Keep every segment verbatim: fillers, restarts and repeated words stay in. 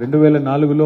రెండు వేల నాలుగులో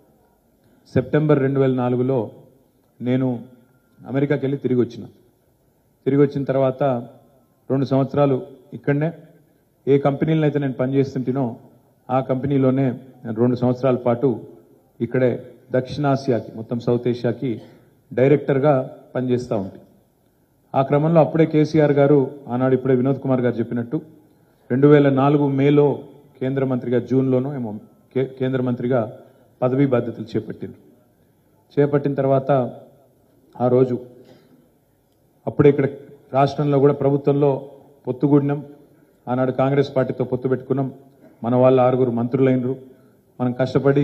సెప్టెంబర్ రెండు వేల నాలుగులో నేను అమెరికాకి వెళ్ళి తిరిగి వచ్చిన తిరిగి వచ్చిన తర్వాత రెండు సంవత్సరాలు ఇక్కడనే ఏ కంపెనీలో అయితే నేను పనిచేస్తుంటినో ఆ కంపెనీలోనే రెండు సంవత్సరాల పాటు ఇక్కడే దక్షిణాసియాకి మొత్తం సౌత్ ఏషియాకి డైరెక్టర్గా పనిచేస్తూ ఉంటాయి. ఆ క్రమంలో అప్పుడే కేసీఆర్ గారు ఆనాడు ఇప్పుడే వినోద్ కుమార్ గారు చెప్పినట్టు రెండు వేల నాలుగు మేలో కేంద్ర మంత్రిగా జూన్లోనూ ఏమో కేంద్ర మంత్రిగా పదవీ బాధ్యతలు చేపట్టింది. చేపట్టిన తర్వాత ఆ రోజు అప్పుడే ఇక్కడ రాష్ట్రంలో కూడా ప్రభుత్వంలో పొత్తుగూడినాం. ఆనాడు కాంగ్రెస్ పార్టీతో పొత్తు పెట్టుకున్నాం. మన వాళ్ళ ఆరుగురు మంత్రులైనరు. మనం కష్టపడి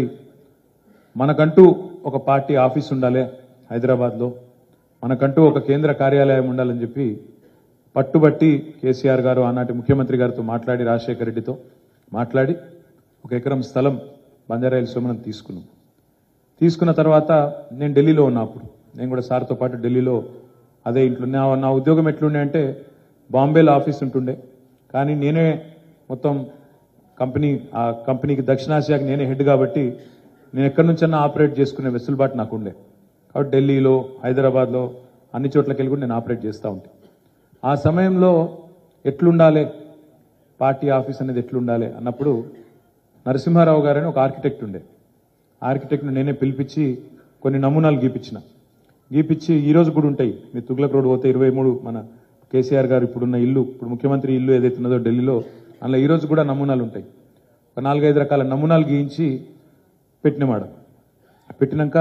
మనకంటూ ఒక పార్టీ ఆఫీస్ ఉండాలి హైదరాబాద్లో, మనకంటూ ఒక కేంద్ర కార్యాలయం ఉండాలని చెప్పి పట్టుబట్టి కేసీఆర్ గారు ఆనాటి ముఖ్యమంత్రి గారితో మాట్లాడి రాజశేఖర రెడ్డితో మాట్లాడి ఒక ఎకరం స్థలం బంజారాహిల్స్లో మనం తీసుకున్నాం. తీసుకున్న తర్వాత నేను ఢిల్లీలో ఉన్నప్పుడు నేను కూడా సార్తో పాటు ఢిల్లీలో అదే ఇంట్లో నా నా ఉద్యోగం ఎట్లుండే అంటే బాంబేలో ఆఫీస్ ఉంటుండే, కానీ నేనే మొత్తం కంపెనీ ఆ కంపెనీకి దక్షిణాసియాకి నేనే హెడ్ కాబట్టి నేను ఎక్కడి నుంచన్నా ఆపరేట్ చేసుకునే వెసులుబాటు నాకు ఉండే. కాబట్టి ఢిల్లీలో హైదరాబాద్లో అన్ని చోట్లకి వెళ్ళి కూడా నేను ఆపరేట్ చేస్తూ ఉంటాను. ఆ సమయంలో ఎట్లుండాలి పార్టీ ఆఫీస్ అనేది ఎట్లుండాలి అన్నప్పుడు నరసింహారావు గారని ఒక ఆర్కిటెక్ట్ ఉండే. ఆర్కిటెక్ట్ను నేనే పిలిపించి కొన్ని నమూనాలు గీపించిన గీపించి ఈ రోజు కూడా ఉంటాయి. మీరు తుగ్లక్ రోడ్ పోతే ఇరవై మూడు మన కేసీఆర్ గారు ఇప్పుడున్న ఇల్లు ఇప్పుడు ముఖ్యమంత్రి ఇల్లు ఏదైతే ఉన్నదో ఢిల్లీలో అందులో ఈ రోజు కూడా నమూనాలు ఉంటాయి. ఒక నాలుగైదు రకాల నమూనాలు గీయించి పెట్టినమాట. పెట్టినాక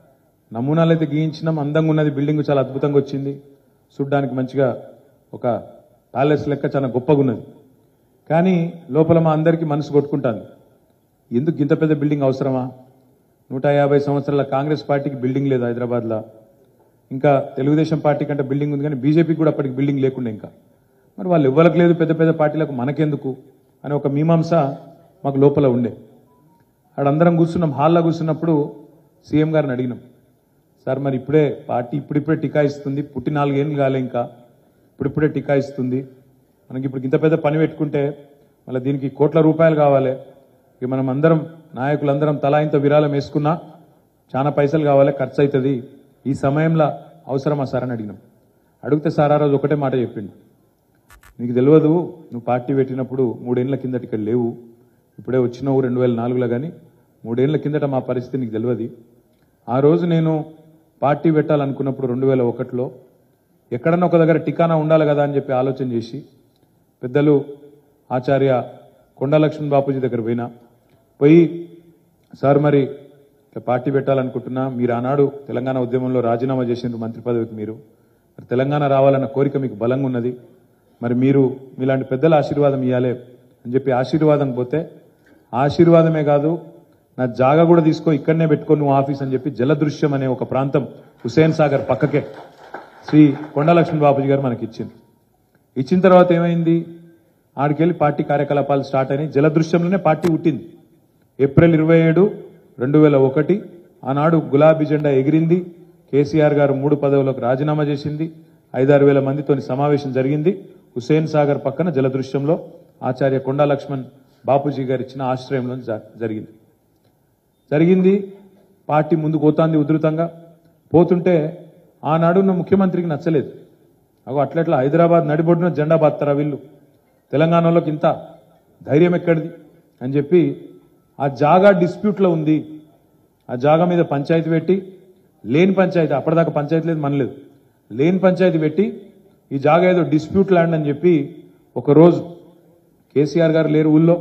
నమూనాలు అయితే గీయించినాం, అందంగా ఉన్నది, బిల్డింగ్ చాలా అద్భుతంగా వచ్చింది, చూడ్డానికి మంచిగా ఒక ప్యాలెస్ లెక్క చాలా గొప్పగా ఉన్నది. కానీ లోపల మా అందరికీ మనసు కొట్టుకుంటాను, ఎందుకు ఇంత పెద్ద బిల్డింగ్ అవసరమా? నూట యాభై సంవత్సరాల కాంగ్రెస్ పార్టీకి బిల్డింగ్ లేదు హైదరాబాద్లో, ఇంకా తెలుగుదేశం పార్టీ కంటే బిల్డింగ్ ఉంది కానీ బీజేపీకి కూడా అప్పటికి బిల్డింగ్ లేకుండా, ఇంకా మరి వాళ్ళు ఇవ్వలకు లేదు పెద్ద పెద్ద పార్టీలకు మనకెందుకు అని ఒక మీమాంస మాకు లోపల ఉండే. ఆడందరం కూర్చున్నాం, హాల్లో కూర్చున్నప్పుడు సీఎం గారిని అడిగినాం, సార్ మరి ఇప్పుడే పార్టీ ఇప్పుడిప్పుడే టికా ఇస్తుంది, పుట్టి నాలుగేళ్ళు కాలే, ఇంకా ఇప్పుడిప్పుడే టికా ఇస్తుంది, మనకి ఇప్పుడు ఇంత పెద్ద పని పెట్టుకుంటే మళ్ళీ దీనికి కోట్ల రూపాయలు కావాలి, ఇక మనం అందరం నాయకులందరం తలా ఇంత విరాళం వేసుకున్నా చాలా పైసలు కావాలి, ఖర్చు అవుతుంది, ఈ సమయంలో అవసరమా సార్ అని అడిగినాం. అడిగితే సార్ ఆ రోజు ఒకటే మాట చెప్పిండు, నీకు తెలియదు, నువ్వు పార్టీ పెట్టినప్పుడు మూడేళ్ల కిందట ఇక్కడ లేవు, ఇప్పుడే వచ్చినావు రెండు వేల నాలుగులో కానీ మూడేళ్ల కిందట మా పరిస్థితి నీకు తెలియదు. ఆ రోజు నేను పార్టీ పెట్టాలనుకున్నప్పుడు రెండు వేల ఒకటిలో ఎక్కడన్నా ఒక దగ్గర టికానా ఉండాలి కదా అని చెప్పి ఆలోచన చేసి పెద్దలు ఆచార్య కొండా లక్ష్మణ్ బాపూజీ దగ్గర పోయినా, పోయి సార్ మరి పార్టీ పెట్టాలనుకుంటున్నా, మీరు ఆనాడు తెలంగాణ ఉద్యమంలో రాజీనామా చేసిండ్రు మంత్రి పదవికి, మీరు మరి తెలంగాణ రావాలన్న కోరిక మీకు బలంగా ఉన్నది, మరి మీరు మీలాంటి పెద్దల ఆశీర్వాదం ఇవ్వాలి అని చెప్పి ఆశీర్వాదం పోతే, ఆశీర్వాదమే కాదు నా జాగా కూడా తీసుకో, ఇక్కడనే పెట్టుకో నువ్వు ఆఫీస్ అని చెప్పి జలదృశ్యం అనే ఒక ప్రాంతం హుసేన్ సాగర్ పక్కకే శ్రీ కొండా లక్ష్మణ్ బాపూజీ గారు మనకి ఇచ్చింది. ఇచ్చిన తర్వాత ఏమైంది, ఆడికెళ్ళి పార్టీ కార్యకలాపాలు స్టార్ట్ అయినాయి. జలదృశ్యంలోనే పార్టీ పుట్టింది. ఏప్రిల్ ఇరవై ఏడు రెండు వేల ఒకటి ఆనాడు గులాబీ జెండా ఎగిరింది. కేసీఆర్ గారు మూడు పదవులకు రాజీనామా చేసింది. ఐదారు వేల మందితోని సమావేశం జరిగింది. హుసేన్ సాగర్ పక్కన జలదృశ్యంలో ఆచార్య కొండా లక్ష్మణ్ బాపూజీ గారు ఇచ్చిన ఆశ్రయంలో జరిగింది జరిగింది పార్టీ ముందుకు పోతాంది ఉధృతంగా. పోతుంటే ఆనాడున్న ముఖ్యమంత్రికి నచ్చలేదు. అగో అట్లట్లా హైదరాబాద్ నడిబొడ్డున జెండా బాత్తరా వీళ్ళు, తెలంగాణలోకి ఇంత ధైర్యం ఎక్కడిది అని చెప్పి ఆ జాగా డిస్ప్యూట్లో ఉంది. ఆ జాగా మీద పంచాయతీ పెట్టి, లేని పంచాయతీ, అప్పటిదాకా పంచాయతీ లేదు మనలేదు, లేని పంచాయతీ పెట్టి ఈ జాగా ఏదో డిస్ప్యూట్ ల్యాండ్ అని చెప్పి ఒకరోజు కేసీఆర్ గారు లేరు, ఊళ్ళో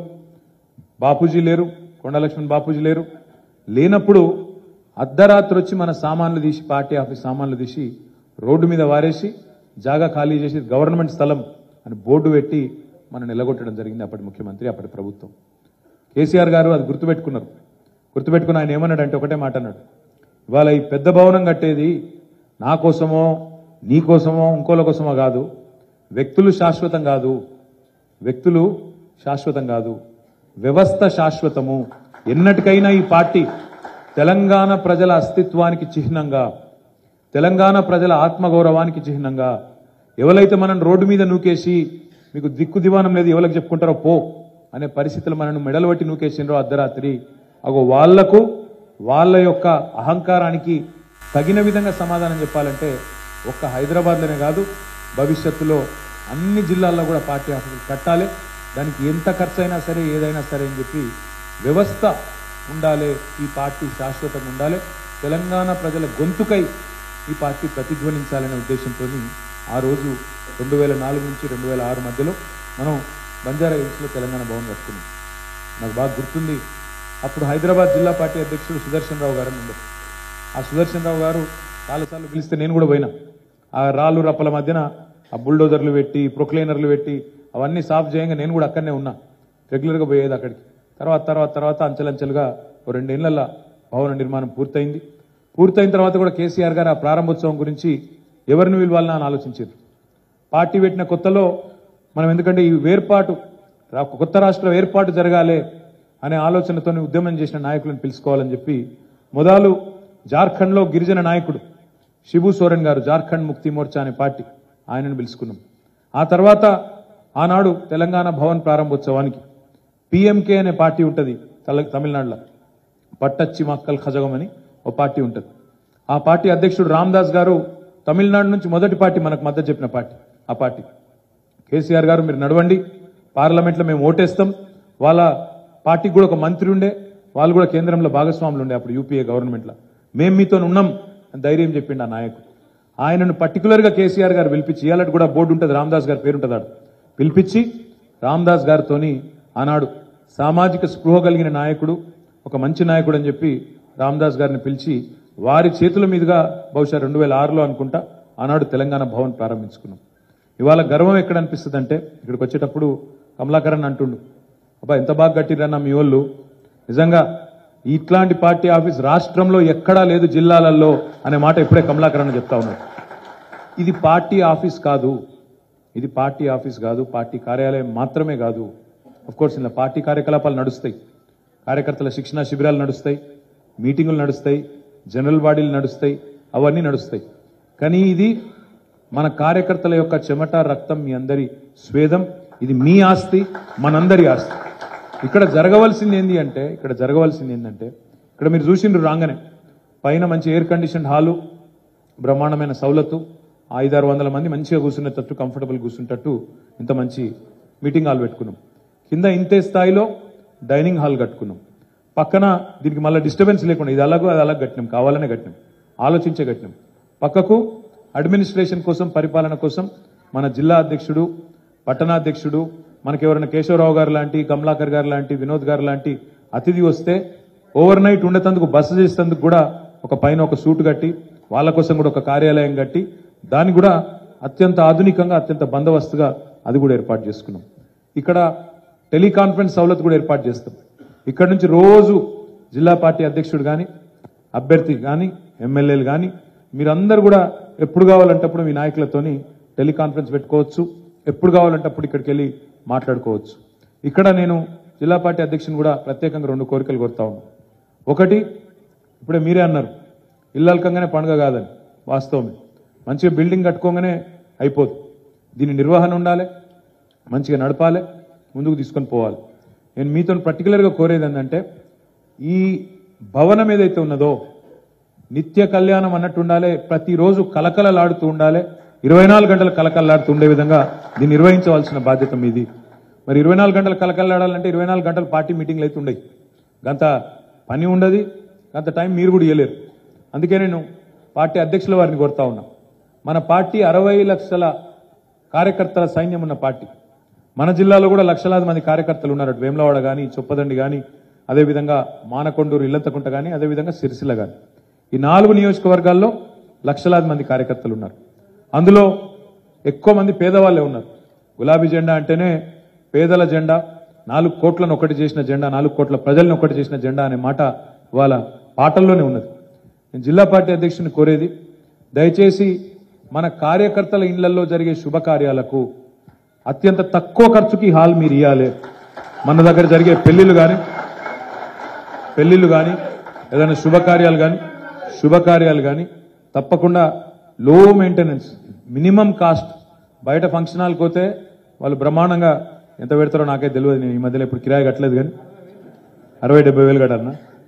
బాపూజీ లేరు, కొండా లక్ష్మణ్ బాపూజీ లేరు, లేనప్పుడు అర్ధరాత్రి వచ్చి మన సామాన్లు తీసి, పార్టీ ఆఫీస్ సామాన్లు తీసి రోడ్డు మీద వారేసి జాగా ఖాళీ చేసి గవర్నమెంట్ స్థలం అని బోర్డు పెట్టి మనం నిలగొట్టడం జరిగింది అప్పటి ముఖ్యమంత్రి, అప్పటి ప్రభుత్వం. కేసీఆర్ గారు అది గుర్తుపెట్టుకున్నారు. గుర్తుపెట్టుకుని ఆయన ఏమన్నాడంటే ఒకటే మాట అన్నాడు, ఇవాళ ఈ పెద్ద భవనం కట్టేది నా కోసమో నీ కోసమో ఇంకోల కోసమో కాదు, వ్యక్తులు శాశ్వతం కాదు, వ్యక్తులు శాశ్వతం కాదు, వ్యవస్థ శాశ్వతము. ఎన్నటికైనా ఈ పార్టీ తెలంగాణ ప్రజల అస్తిత్వానికి చిహ్నంగా, తెలంగాణ ప్రజల ఆత్మగౌరవానికి చిహ్నంగా, ఎవరైతే మనం రోడ్డు మీద నూకేసి మీకు దిక్కు దివానం లేదు ఎవరికి చెప్పుకుంటారో పో అనే పరిస్థితులు మనను మెడలు పట్టి నూకేసిండ్రో అర్ధరాత్రి, అగో వాళ్లకు వాళ్ళ యొక్క అహంకారానికి తగిన విధంగా సమాధానం చెప్పాలంటే ఒక్క హైదరాబాద్లోనే కాదు భవిష్యత్తులో అన్ని జిల్లాల్లో కూడా పార్టీ ఆఫీసులు కట్టాలి. దానికి ఎంత ఖర్చు అయినా సరే ఏదైనా సరే అని చెప్పి వ్యవస్థ ఉండాలి. ఈ పార్టీ శాశ్వతంగా ఉండాలి. తెలంగాణ ప్రజల గొంతుకై ఈ పార్టీ ప్రతిధ్వనించాలనే ఉద్దేశంతో ఆ రోజు రెండు వేల నాలుగు నుంచి రెండు వేల ఆరు మధ్యలో మనం బంజారా హిల్స్లో తెలంగాణ భవన్ కట్టుకున్నాం. నాకు బాగా గుర్తుంది. అప్పుడు హైదరాబాద్ జిల్లా పార్టీ అధ్యక్షుడు సుదర్శన్ రావు గారు ఉండరు. ఆ సుదర్శన్ రావు గారు చాలాసార్లు పిలిస్తే నేను కూడా పోయినా. ఆ రాళ్ళు రప్పల మధ్యన ఆ బుల్డోజర్లు పెట్టి ప్రొక్లైనర్లు పెట్టి అవన్నీ సాఫ్ చేయంగా నేను కూడా అక్కడనే ఉన్నా. రెగ్యులర్గా పోయేది అక్కడికి. తర్వాత తర్వాత తర్వాత అంచెలంచెలుగా ఓ రెండేళ్ల భవన నిర్మాణం పూర్తయింది. పూర్తయిన తర్వాత కూడా కేసీఆర్ గారు ఆ ప్రారంభోత్సవం గురించి ఎవరిని పిలవాలని అని ఆలోచించారు. పార్టీ పెట్టిన కొత్తలో మనం ఎందుకంటే ఈ వేర్పాటు కొత్త రాష్ట్రం ఏర్పాటు జరగాలి అనే ఆలోచనతో ఉద్యమం చేసిన నాయకులను పిలుచుకోవాలని చెప్పి మొదలు జార్ఖండ్లో గిరిజన నాయకుడు శిబు సోరెన్ గారు జార్ఖండ్ ముక్తి మోర్చా అనే పార్టీ ఆయనను పిలుచుకున్నాం. ఆ తర్వాత ఆనాడు తెలంగాణ భవన్ ప్రారంభోత్సవానికి పిఎంకే అనే పార్టీ ఉంటుంది తమిళనాడులో, పట్టచ్చి మక్కల్ ఖజగం అని ఓ పార్టీ ఉంటుంది. ఆ పార్టీ అధ్యక్షుడు రామదాస్ గారు తమిళనాడు నుంచి మొదటి పార్టీ మనకు మద్దతు చెప్పిన పార్టీ ఆ పార్టీ. కేసీఆర్ గారు మీరు నడవండి, పార్లమెంట్లో మేము ఓటేస్తాం. వాళ్ళ పార్టీకి కూడా ఒక మంత్రి ఉండే, వాళ్ళు కూడా కేంద్రంలో భాగస్వాములు ఉండే అప్పుడు యూపీఏ గవర్నమెంట్లో. మేము మీతో ఉన్నాం అని ధైర్యం చెప్పిండు ఆ నాయకుడు. ఆయనను పర్టికులర్గా కేసీఆర్ గారు పిలిపించి, ఇయాలటి కూడా బోర్డు ఉంటుంది రామదాస్ గారి పేరు ఉంటుంది, పిలిపించి రామదాస్ గారితోని ఆనాడు సామాజిక స్పృహ కలిగిన నాయకుడు, ఒక మంచి నాయకుడు అని చెప్పి రామదాస్ గారిని పిలిచి వారి చేతుల మీదుగా బహుశా రెండు వేల ఆరులో అనుకుంటా ఆనాడు తెలంగాణ భవన్ ప్రారంభించుకున్నాం. ఇవాళ గర్వం ఎక్కడ అనిపిస్తుంది అంటే ఇక్కడికి వచ్చేటప్పుడు కమలాకరన్ అంటుండు, అబ్బా ఎంత బాగా కట్టిరన్న మీ వాళ్ళు, నిజంగా ఇట్లాంటి పార్టీ ఆఫీస్ రాష్ట్రంలో ఎక్కడా లేదు జిల్లాలలో అనే మాట ఇప్పుడే కమలాకరన్ చెప్తా ఉన్నారు. ఇది పార్టీ ఆఫీస్ కాదు, ఇది పార్టీ ఆఫీస్ కాదు, పార్టీ కార్యాలయం మాత్రమే కాదు. కోర్స్ ఇలా పార్టీ కార్యకలాపాలు నడుస్తాయి, కార్యకర్తల శిక్షణ శిబిరాలు నడుస్తాయి, మీటింగులు నడుస్తాయి, జనరల్ బాడీలు నడుస్తాయి, అవన్నీ నడుస్తాయి. కానీ ఇది మన కార్యకర్తల యొక్క చెమట రక్తం, మీ అందరి స్వేదం, ఇది మీ ఆస్తి, మనందరి ఆస్తి. ఇక్కడ జరగవలసింది ఏంటి అంటే ఇక్కడ జరగవలసింది ఏంటంటే ఇక్కడ మీరు చూసిండ్రు రాగానే పైన మంచి ఎయిర్ కండిషన్ హాలు, బ్రహ్మాండమైన సౌలతు, ఐదారు వందల మంది మంచిగా కూర్చునేటట్టు కంఫర్టబుల్ కూర్చుంటట్టు ఇంత మంచి మీటింగ్ హాల్ పెట్టుకున్నాం. కింద ఇంతే స్థాయిలో డైనింగ్ హాల్ కట్టుకున్నాం. పక్కన దీనికి మళ్ళీ డిస్టర్బెన్స్ లేకుండా ఇది అలాగో అది అలాగ కట్టినాం, కావాలనే కట్టినాం, ఆలోచించే కట్టినాం. పక్కకు అడ్మినిస్ట్రేషన్ కోసం, పరిపాలన కోసం మన జిల్లా అధ్యక్షుడు, పట్టణాధ్యక్షుడు, మనకి ఎవరైనా కేశవరావు గారు లాంటి, కమలాకర్ గారు లాంటి, వినోద్ గారు లాంటి అతిథి వస్తే ఓవర్ నైట్ ఉండేందుకు బస చేసేందుకు కూడా ఒక పైన ఒక సూట్ కట్టి, వాళ్ళ కోసం కూడా ఒక కార్యాలయం కట్టి, దాన్ని కూడా అత్యంత ఆధునికంగా అత్యంత బందోబస్తుగా అది కూడా ఏర్పాటు చేసుకున్నాం. ఇక్కడ టెలికాన్ఫరెన్స్ సౌలత్ కూడా ఏర్పాటు చేస్తాం. ఇక్కడ నుంచి రోజు జిల్లా పార్టీ అధ్యక్షుడు కానీ, అభ్యర్థి కానీ, ఎమ్మెల్యేలు కానీ మీరందరూ కూడా ఎప్పుడు కావాలంటప్పుడు మీ నాయకులతోని టెలికాన్ఫరెన్స్ పెట్టుకోవచ్చు, ఎప్పుడు కావాలంటప్పుడు ఇక్కడికి వెళ్ళి మాట్లాడుకోవచ్చు. ఇక్కడ నేను జిల్లా పార్టీ అధ్యక్షుని కూడా ప్రత్యేకంగా రెండు కోరికలు కోరుతా ఉన్నాను. ఒకటి, ఇప్పుడే మీరే అన్నారు ఇల్లల్కంగానే పండుగ కాదని, వాస్తవమే. మంచిగా బిల్డింగ్ కట్టుకోగానే అయిపోదు, దీని నిర్వహణ ఉండాలి, మంచిగా నడపాలి, ముందుకు తీసుకొని పోవాలి. నేను మీతో పర్టికులర్గా కోరేది ఏంటంటే ఈ భవనం ఏదైతే ఉన్నదో నిత్య కళ్యాణం అన్నట్టు ఉండాలి, ప్రతిరోజు కలకలలాడుతూ ఉండాలి, ఇరవై నాలుగు గంటలు కలకలలాడుతూ ఉండే విధంగా దీన్ని నిర్వహించవలసిన బాధ్యత మీది. మరి ఇరవై నాలుగు గంటలు కలకలలాడాలంటే ఇరవై నాలుగు గంటలు పార్టీ మీటింగ్లు అయితే ఉండయి, గంత పని ఉండదు, గంత టైం మీరు కూడా ఇవ్వలేరు. అందుకే నేను పార్టీ అధ్యక్షుల వారిని కోరుతా ఉన్నా, మన పార్టీ అరవై లక్షల కార్యకర్తల సైన్యం ఉన్న పార్టీ. మన జిల్లాలో కూడా లక్షలాది మంది కార్యకర్తలు ఉన్నారు, వేములవాడ కానీ, చొప్పదండి కానీ, అదేవిధంగా మానకొండూరు, ఇల్లంతకుంట కానీ, అదేవిధంగా సిరిసిల్ల కానీ, ఈ నాలుగు నియోజకవర్గాల్లో లక్షలాది మంది కార్యకర్తలు ఉన్నారు. అందులో ఎక్కువ మంది పేదవాళ్ళే ఉన్నారు. గులాబీ జెండా అంటేనే పేదల జెండా, నాలుగు కోట్లను ఒకటి చేసిన జెండా, నాలుగు కోట్ల ప్రజలను ఒకటి చేసిన జెండా అనే మాట వాళ్ళ పాటల్లోనే ఉన్నది. నేను జిల్లా పార్టీ అధ్యక్షుని కోరేది, దయచేసి మన కార్యకర్తల ఇళ్లలో జరిగే శుభకార్యాలకు అత్యంత తక్కువ ఖర్చుకి హాల్ మీరు ఇవ్వాలి. మన దగ్గర జరిగే పెళ్లిళ్ళు కానీ పెళ్లిళ్ళు కానీ ఏదైనా శుభకార్యాలు కానీ శుభకార్యాలు కానీ తప్పకుండా లో మెయింటెనెన్స్, మినిమం కాస్ట్. బయట ఫంక్షన్ హాల్కి పోతే వాళ్ళు బ్రహ్మాండంగా ఎంత పెడతారో నాకైతే తెలియదు, నేను ఈ మధ్యలో ఇప్పుడు కిరాయి కట్టలేదు, కానీ అరవై డెబ్బై వేలు కట్టాలన్నా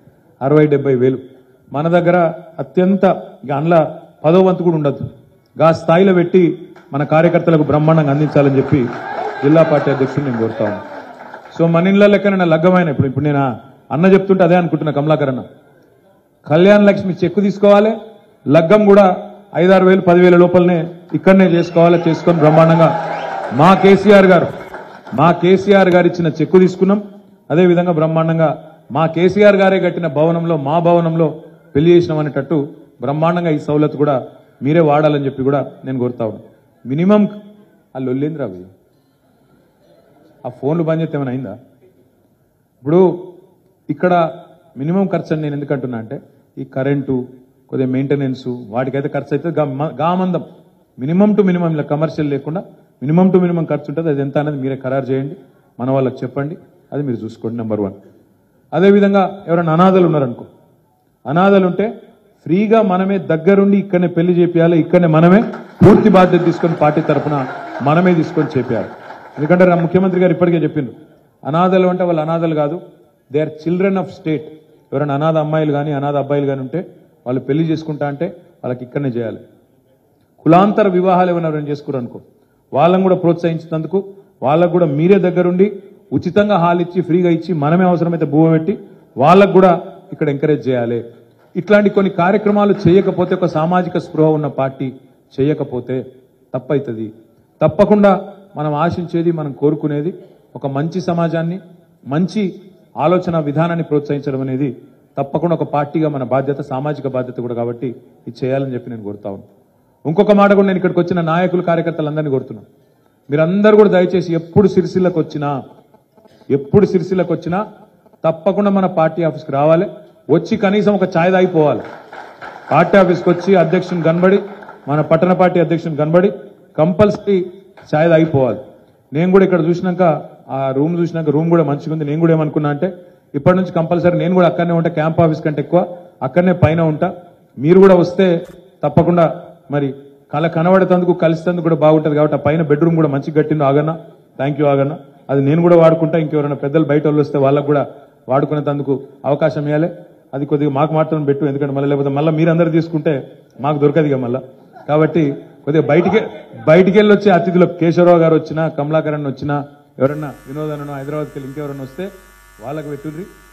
అరవై డెబ్బై వేలు మన దగ్గర అత్యంత అందులో పదో వంతు కూడా ఉండదు గా స్థాయిలో పెట్టి మన కార్యకర్తలకు బ్రహ్మాండంగా అందించాలని చెప్పి జిల్లా పార్టీ అధ్యక్షుడు నేను కోరుతాను. సో మన ఇళ్ళ లెక్కన లగ్గమైన ఇప్పుడు ఇప్పుడు నేను అన్న చెప్తుంటే అదే అనుకుంటున్నా కమలాకర్ అన్న కళ్యాణ లక్ష్మి చెక్కు తీసుకోవాలి లగ్గం కూడా ఐదారు వేలు పదివేల లోపలనే ఇక్కడనే చేసుకోవాలి చేసుకొని బ్రహ్మాండంగా మా కేసీఆర్ గారు మా కేసీఆర్ గారు ఇచ్చిన చెక్కు తీసుకున్నాం అదేవిధంగా బ్రహ్మాండంగా మా కేసీఆర్ గారే కట్టిన భవనంలో మా భవనంలో పెళ్లి చేసినాం అనేటట్టు బ్రహ్మాండంగా ఈ సౌలత్ కూడా మీరే వాడాలని చెప్పి కూడా నేను కోరుతా ఉన్నాను. మినిమం ఆ లొల్లేంద్ర అవి ఆ ఫోన్లు బంద్ చేస్తే ఏమైనా అయిందా? ఇప్పుడు ఇక్కడ మినిమం ఖర్చు అని నేను ఎందుకంటున్నా అంటే ఈ కరెంటు కొద్దిగా మెయింటెనెన్స్ వాటికైతే ఖర్చు అయితే గామందం మినిమం టు మినిమం ఇలా కమర్షియల్ లేకుండా మినిమం టు మినిమం ఖర్చు ఉంటుంది. అది ఎంత అనేది మీరే ఖరారు చేయండి మన వాళ్ళకి చెప్పండి అది మీరు చూసుకోండి. Number one. అదేవిధంగా ఎవరైనా అనాథలు ఉన్నారనుకో అనాథలు ఉంటే ఫ్రీగా మనమే దగ్గరుండి ఇక్కడనే పెళ్లి చేపియాలి ఇక్కడనే మనమే పూర్తి బాధ్యత తీసుకొని పార్టీ తరఫున మనమే తీసుకొని చేపియాలి. ఎందుకంటే ముఖ్యమంత్రి గారు ఇప్పటికే చెప్పిండ్రు అనాథలు అంటే వాళ్ళు అనాథలు కాదు they are children of state. ఎవరైనా అనాథ అమ్మాయిలు కానీ అనాథ అబ్బాయిలు కానీ ఉంటే వాళ్ళు పెళ్లి చేసుకుంటా అంటే వాళ్ళకి ఇక్కడనే చేయాలి. కులాంతర వివాహాలు ఏమైనా చేసుకున్నారు అనుకో వాళ్ళని కూడా ప్రోత్సహించినందుకు వాళ్ళకు కూడా మీరే దగ్గరుండి ఉచితంగా హాల్ ఇచ్చి ఫ్రీగా ఇచ్చి మనమే అవసరమైతే భూమ పెట్టి వాళ్ళకు కూడా ఇక్కడ ఎంకరేజ్ చేయాలి. ఇట్లాంటి కొన్ని కార్యక్రమాలు చేయకపోతే ఒక సామాజిక స్పృహ ఉన్న పార్టీ చేయకపోతే తప్పవుతుంది. తప్పకుండా మనం ఆశించేది మనం కోరుకునేది ఒక మంచి సమాజాన్ని మంచి ఆలోచన విధానాన్ని ప్రోత్సహించడం అనేది తప్పకుండా ఒక పార్టీగా మన బాధ్యత సామాజిక బాధ్యత కూడా కాబట్టి ఇది చేయాలని చెప్పి నేను కోరుతా ఉన్నాను. ఇంకొక మాట కూడా నేను ఇక్కడికి వచ్చిన నాయకులు కార్యకర్తలందరినీ కోరుతున్నాను మీరందరూ కూడా దయచేసి ఎప్పుడు సిరిసిల్లకు వచ్చినా ఎప్పుడు సిరిసిల్లకు వచ్చినా తప్పకుండా మన పార్టీ ఆఫీస్కి రావాలి వచ్చి కనీసం ఒక ఛాయ్ తాగిపోవాలి. పార్టీ ఆఫీస్కి వచ్చి అధ్యక్షుని కనబడి మన పట్టణ పార్టీ అధ్యక్షుని కనబడి కంపల్సరీ ఛాయ్ తాగిపోవాలి. నేను కూడా ఇక్కడ చూసినాక ఆ రూమ్ చూసినాక రూమ్ కూడా మంచిగా ఉంది. నేను కూడా ఏమనుకున్నా అంటే ఇప్పటి నుంచి కంపల్సరీ నేను కూడా అక్కడనే ఉంటా క్యాంప్ ఆఫీస్ కంటే ఎక్కువ అక్కడనే పైన ఉంటా. మీరు కూడా వస్తే తప్పకుండా మరి కళ కనబడేందుకు కలిసేందుకు కూడా బాగుంటుంది కాబట్టి ఆ పైన బెడ్రూమ్ కూడా మంచిగా కట్టిండు ఆగన్న థ్యాంక్ యూ ఆగన్న. అది నేను కూడా వాడుకుంటా ఇంకెవరైనా పెద్దలు బయట వాళ్ళు వస్తే వాళ్ళకు కూడా వాడుకునేందుకు అవకాశం ఇవ్వాలి. అది కొద్దిగా మాకు మాత్రం పెట్టు ఎందుకంటే మళ్ళీ లేకపోతే మళ్ళీ మీరందరూ తీసుకుంటే మాకు దొరకదుగా మళ్ళీ. కాబట్టి కొద్దిగా బయటికి బయటికి వెళ్ళి వచ్చే అతిథులకు కేశవరావు గారు వచ్చినా కమలాకరణ్ వచ్చినా ఎవరన్నా వినోదనో హైదరాబాద్కి వెళ్ళి ఇంకెవరన్నా వస్తే వాళ్ళకు పెట్టుర్రి.